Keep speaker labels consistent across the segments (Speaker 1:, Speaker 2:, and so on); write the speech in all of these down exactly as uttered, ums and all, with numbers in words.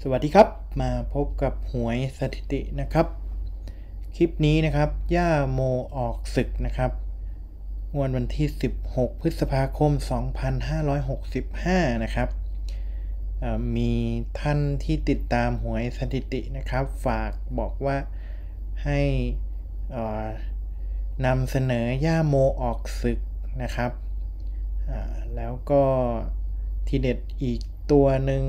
Speaker 1: สวัสดีครับมาพบกับหวยสถิตินะครับคลิปนี้นะครับย่าโมออกศึกนะครับงวดวันที่สิบหกพฤษภาคมสองพันห้าร้อยหกสิบห้านะครับมีท่านที่ติดตามหวยสถิตินะครับฝากบอกว่าให้นำเสนอย่าโมออกศึกนะครับแล้วก็ทีเด็ดอีกตัวหนึ่ง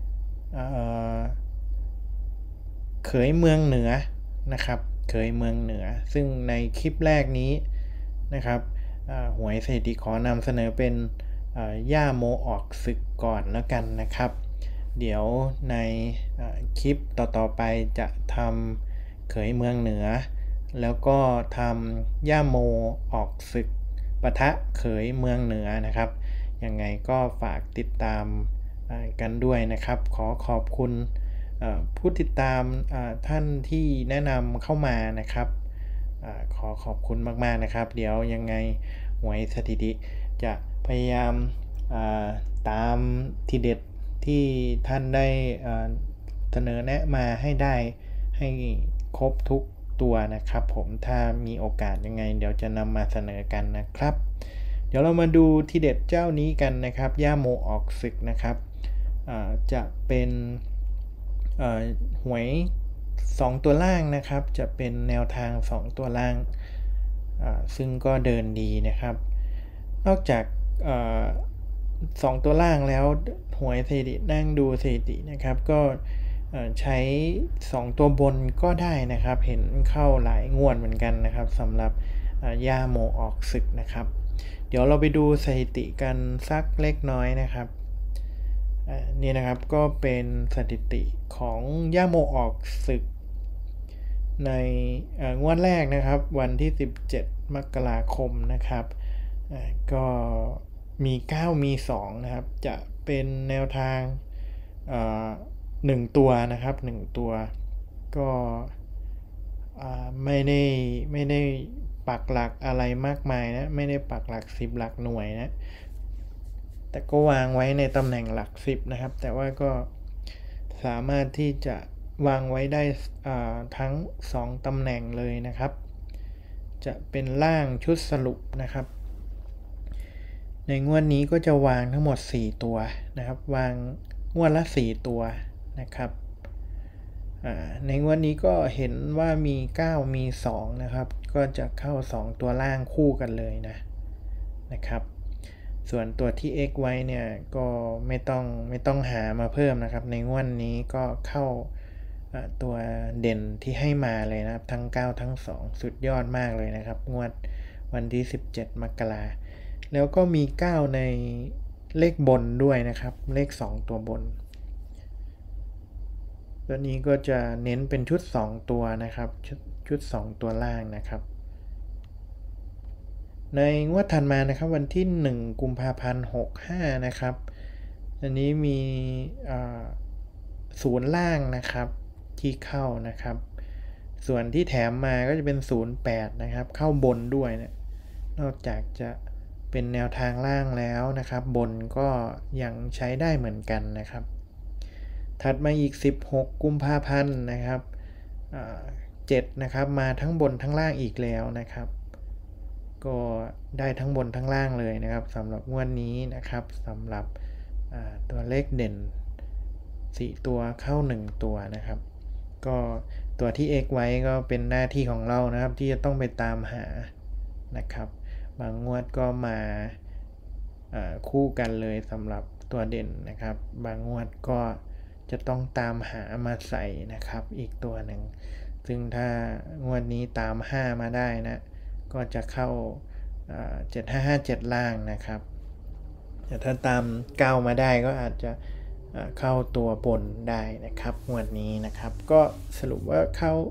Speaker 1: เขยเมืองเหนือนะครับเขยเมืองเหนือซึ่งในคลิปแรกนี้นะครับหวยสถิติขอนำเสนอเป็นย่าโมออกศึกก่อนแล้วกันนะครับเดี๋ยวในคลิปต่อๆไปจะทำเขยเมืองเหนือแล้วก็ทำย่าโมออกศึกปะทะเขยเมืองเหนือนะครับยังไงก็ฝากติดตามกันด้วยนะครับขอขอบคุณผู้ติดตามท่านที่แนะนำเข้ามานะครับอขอขอบคุณมากๆนะครับเดี๋ยวยังไงหวยสถิติจะพยายามตามทีเด็ดที่ท่านได้เสนอแนะมาให้ได้ให้ครบทุกตัวนะครับผมถ้ามีโอกาสยังไงเดี๋ยวจะนำมาเสนอกันนะครับเดี๋ยวเรามาดูทีเด็ดเจ้านี้กันนะครับย่าโมออกศึกนะครับจะเป็นหวยสองตัวล่างนะครับจะเป็นแนวทางสองตัวล่างซึ่งก็เดินดีนะครับนอกจากสองตัวล่างแล้วหวยสถิตินั่งดูสถิตินะครับก็ใช้สองตัวบนก็ได้นะครับเห็นเข้าหลายงวดเหมือนกันนะครับสำหรับย่าโมออกศึกนะครับเดี๋ยวเราไปดูสถิติกันสักเล็กน้อยนะครับนี่นะครับก็เป็นสถิติของย่าโมออกศึกในงวดแรกนะครับวันที่สิบเจ็ดมกราคมนะครับก็มีเก้ามีสองนะครับจะเป็นแนวทางหนึ่งตัวนะครับหนึ่งตัวก็ไม่ได้ไม่ได้ปักหลักอะไรมากมายนะไม่ได้ปักหลักสิบหลักหน่วยนะแต่ก็วางไว้ในตำแหน่งหลักสิบนะครับแต่ว่าก็สามารถที่จะวางไว้ได้ทั้งสองตำแหน่งเลยนะครับจะเป็นล่างชุดสรุปนะครับในงวดนี้ก็จะวางทั้งหมดสี่ตัวนะครับวางงวดละสี่ตัวนะครับในงวดนี้ก็เห็นว่ามีเก้ามีสองนะครับก็จะเข้าสองตัวล่างคู่กันเลยนะนะครับส่วนตัวที่ x ไว้เนี่ยก็ไม่ต้องไม่ต้องหามาเพิ่มนะครับในงวดนี้ก็เข้าตัวเด่นที่ให้มาเลยนะครับทั้งเก้าทั้งสองสุดยอดมากเลยนะครับงวดวันที่สิบเจ็ดมกราแล้วก็มีเก้าในเลขบนด้วยนะครับเลขสองตัวบนตัวนี้ก็จะเน้นเป็นชุดสองตัวนะครับชุดชุดสองตัวล่างนะครับในงวดถัดมานะครับวันที่หนึ่งกุมภาพันธ์หกสิบห้านะครับอันนี้มีศูนย์ล่างนะครับที่เข้านะครับส่วนที่แถมมาก็จะเป็นศูนย์แปดนะครับเข้าบนด้วยนะนอกจากจะเป็นแนวทางล่างแล้วนะครับบนก็ยังใช้ได้เหมือนกันนะครับถัดมาอีกสิบหกกุมภาพันธ์นะครับเจ็ดนะครับมาทั้งบนทั้งล่างอีกแล้วนะครับก็ได้ทั้งบนทั้งล่างเลยนะครับสำหรับงวดนี้นะครับสำหรับตัวเลขเด่นสี่ตัวเข้าหนึ่งตัวนะครับก็ตัวที่ x ไว้ก็เป็นหน้าที่ของเรานะครับที่จะต้องไปตามหานะครับบางงวดก็มาคู่กันเลยสำหรับตัวเด่นนะครับบางงวดก็จะต้องตามหามาใส่นะครับอีกตัวหนึ่งซึ่งถ้างวดนี้ตามห้ามาได้นะก็จะเข้าเจ็ดห้าห้าเจ็ดล่างนะครับแต่ถ้าตามเก้ามาได้ก็อาจจะเข้าตัวบนได้นะครับงวดนี้นะครับก็สรุปว่าเข้า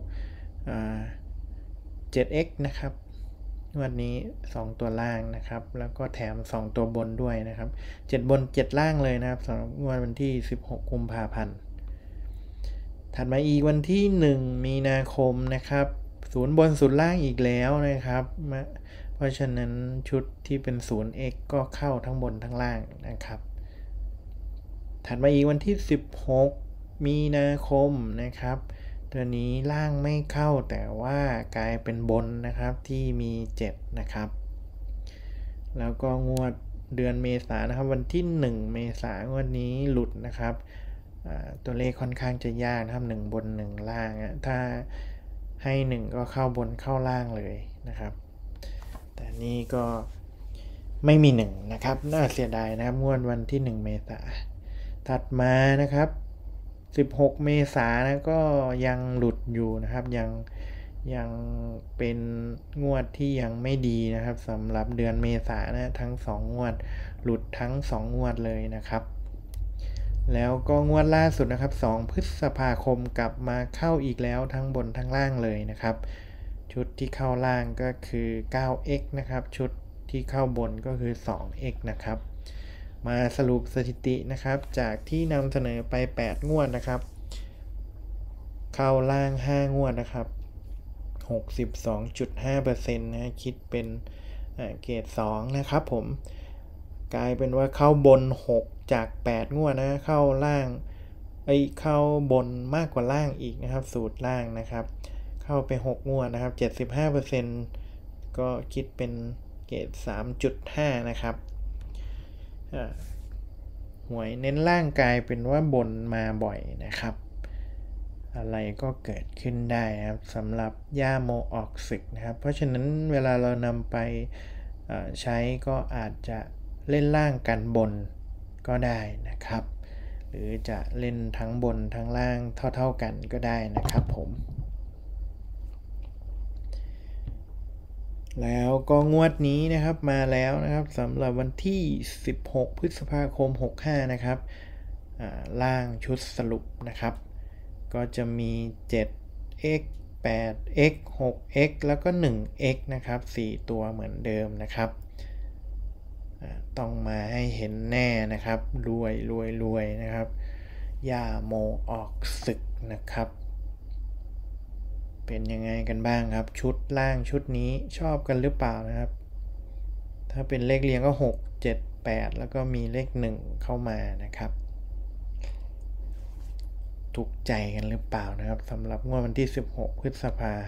Speaker 1: เจ็ดเอ็กซ์ นะครับงวดนี้สองตัวล่างนะครับแล้วก็แถมสองตัวบนด้วยนะครับเจ็ดบนเจ็ดล่างเลยนะครับสำหรับงวดวันที่สิบหกกุมภาพันธ์ถัดมาอีกวันที่หนึ่งมีนาคมนะครับศูนย์บนศูนย์ล่างอีกแล้วนะครับเพราะฉะนั้นชุดที่เป็น ศูนย์เอ็กซ์ ก็เข้าทั้งบนทั้งล่างนะครับถัดมาอีกวันที่สิบหกมีนาคมนะครับตัวนี้ล่างไม่เข้าแต่ว่ากลายเป็นบนนะครับที่มีเจ็ดนะครับแล้วก็งวดเดือนเมษายนนะครับวันที่หนึ่งเมษายนวันนี้หลุดนะครับตัวเลขค่อนข้างจะยากนะครับหนึ่งบนหนึ่งล่างถ้าให้หนึ่งก็เข้าบนเข้าล่างเลยนะครับแต่นี่ก็ไม่มีหนึ่งนะครับน่าเสียดายนะครับงวดวันที่หนึ่งเมษายนถัดมานะครับสิบหกเมษายนก็ยังหลุดอยู่นะครับยังยังเป็นงวดที่ยังไม่ดีนะครับสำหรับเดือนเมษายนนะทั้งสองงวดหลุดทั้งสองงวดเลยนะครับแล้วก็งวดล่าสุดนะครับสองพฤษภาคมกลับมาเข้าอีกแล้วทั้งบนทั้งล่างเลยนะครับชุดที่เข้าล่างก็คือ เก้าเอ็กซ์ นะครับชุดที่เข้าบนก็คือ สองเอ็กซ์ นะครับมาสรุปสถิตินะครับจากที่นำเสนอไปแปดงวดนะครับเข้าล่างห้างวดนะครับ หกสิบสองจุดห้าเปอร์เซ็นต์ นะคิดเป็นเกรดสองนะครับผมกลายเป็นว่าเข้าบนหกจากแปดงวดนะเข้าล่างไอ้เข้าบนมากกว่าล่างอีกนะครับสูตรล่างนะครับเข้าไปหกงวดนะครับ เจ็ดสิบห้าเปอร์เซ็นต์ ก็คิดเป็นเกรด สามจุดห้า นะครับหวยเน้นล่างกลายเป็นว่าบนมาบ่อยนะครับอะไรก็เกิดขึ้นได้นะครับสำหรับย่าโมออกศึกนะครับเพราะฉะนั้นเวลาเรานำไปใช้ก็อาจจะเล่นล่างกันบนก็ได้นะครับหรือจะเล่นทั้งบนทั้งล่างเท่าๆกันก็ได้นะครับผมแล้วก็งวดนี้นะครับมาแล้วนะครับสำหรับวันที่สิบหกพฤษภาคมหกสิบห้านะครับล่างชุดสรุปนะครับก็จะมี เจ็ดเอ็กซ์ แปดเอ็กซ์ หกเอ็กซ์ แล้วก็ หนึ่งเอ็กซ์ นะครับสี่ตัวเหมือนเดิมนะครับต้องมาให้เห็นแน่นะครับรวยรวยรวยนะครับย่าโมออกศึกนะครับเป็นยังไงกันบ้างครับชุดล่างชุดนี้ชอบกันหรือเปล่านะครับถ้าเป็นเลขเรียงก็หก เจ็ด แปดแล้วก็มีเลขหนึ่งเข้ามานะครับถูกใจกันหรือเปล่านะครับสำหรับงวดวันที่สิบหกพฤษภา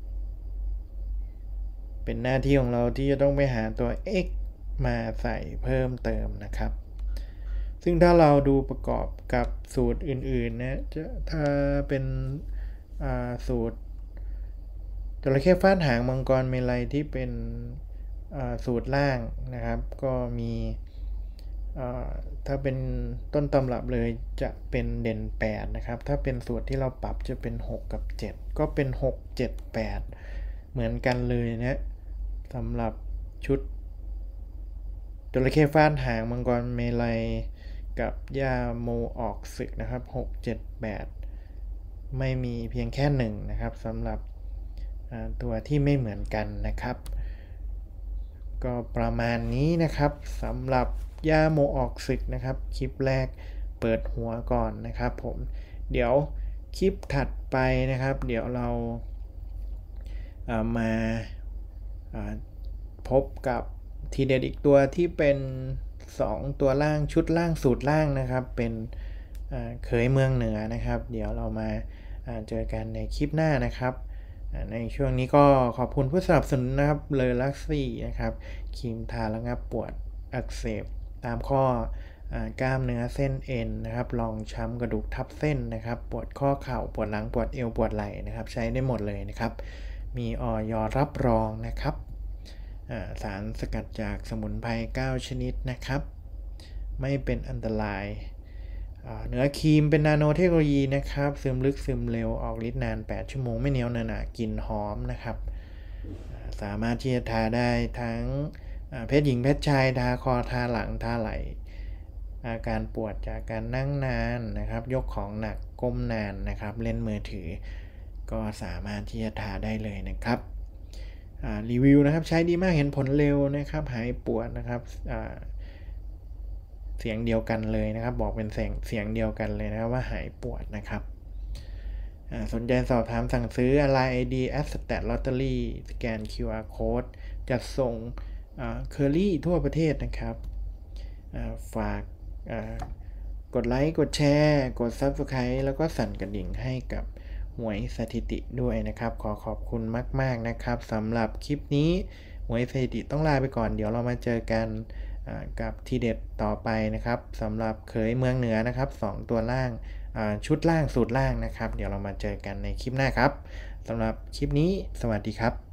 Speaker 1: เป็นหน้าที่ของเราที่จะต้องไปหาตัว x มาใส่เพิ่มเติมนะครับซึ่งถ้าเราดูประกอบกับสูตรอื่นๆนะจะถ้าเป็นสูตรจระเข้ฟาดหางมังกรเมลัยที่เป็นสูตรล่างนะครับก็มีถ้าเป็นต้นตำรับเลยจะเป็นเด่นแปดนะครับถ้าเป็นสูตรที่เราปรับจะเป็นหกกับเจ็ดก็เป็นหก เจ็ด แปดเหมือนกันเลยนะสำหรับชุดจระเข้ฟาดหางมังกรเมลัยกับย่าโมออกศึกนะครับหก เจ็ด แปดไม่มีเพียงแค่หนึ่งนะครับสำหรับตัวที่ไม่เหมือนกันนะครับก็ประมาณนี้นะครับสำหรับย่าโมออกศึกนะครับคลิปแรกเปิดหัวก่อนนะครับผมเดี๋ยวคลิปถัดไปนะครับเดี๋ยวเราามาาพบกับทีเด็ดอีกตัวที่เป็นสองตัวล่างชุดล่างสูตรล่างนะครับเป็นเคยเมืองเหนือนะครับเดี๋ยวเรามาเจอกันในคลิปหน้านะครับในช่วงนี้ก็ขอบคุณผู้สนับสนุนนะครับเลอลักซี่นะครับครีมทาระงับปวดอักเสบตามข้อกล้ามเนื้อเส้นเอ็นนะครับรองช้ำกระดูกทับเส้นนะครับปวดข้อเข่าปวดหลังปวดเอวปวดไหล่นะครับใช้ได้หมดเลยนะครับมีอย.รับรองนะครับสารสกัดจากสมุนไพรเก้าชนิดนะครับไม่เป็นอันตรายเนื้อครีมเป็นนาโนเทคโนโลยีนะครับซึมลึกซึมเร็วออกฤทธิ์นานแปดชั่วโมงไม่เหนียวหนะกลิ่นหอมนะครับสามารถที่จะทาได้ทั้งเพศหญิงเพศชายทาคอทาหลังทาไหล่อาการปวดจากการนั่งนานนะครับยกของหนักก้มนานนะครับเล่นมือถือก็สามารถที่จะทาได้เลยนะครับรีวิวนะครับใช้ดีมากเห็นผลเร็วนะครับหายปวดนะครับเสียงเดียวกันเลยนะครับบอกเป็นเสียงเสียงเดียวกันเลยนะครับว่าหายปวดนะครับสนใจสอบถามสั่งซื้อ ไลน์ ไอ ดี แอท สแตท ลอตเตอรี่ สแกน คิว อาร์ Code จัดส่งเคอรี่ทั่วประเทศนะครับฝากกดไลค์กดแชร์กด ซับสไครบ์ แล้วก็สั่นกระดิ่งให้กับหวยสถิติด้วยนะครับขอขอบคุณมากๆนะครับสำหรับคลิปนี้หวยสถิติต้องลาไปก่อนเดี๋ยวเรามาเจอกันกับทีเด็ดต่อไปนะครับสำหรับเขยเมืองเหนือนะครับสองตัวล่างชุดล่างสูตรล่างนะครับเดี๋ยวเรามาเจอกันในคลิปหน้าครับสำหรับคลิปนี้สวัสดีครับ